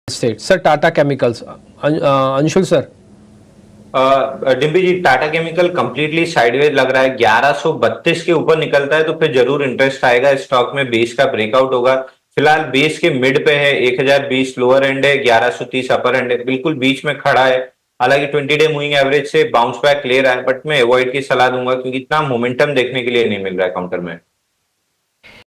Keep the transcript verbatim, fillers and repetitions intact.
State sir, Tata chemicals, Anshul sir. Dimpy ji, Tata chemical completely sideways लग रहा है। ग्यारह सौ बत्तीस के ऊपर निकलता है तो फिर जरूर इंटरेस्ट आएगा स्टॉक में। बेस का ब्रेकआउट होगा। फिलहाल बेस के मिड पे है, एक हज़ार बीस लोअर एंड है, ग्यारह सौ तीस अपर एंड है, बिल्कुल बीच में खड़ा है। हालांकि ट्वेंटी डे मूविंग एवरेज से बाउंस बैक ले रहा है, बट मैं अवॉइड की सलाह दूंगा क्योंकि इतना मोमेंटम देखने के लिए नहीं मिल रहा है काउंटर में।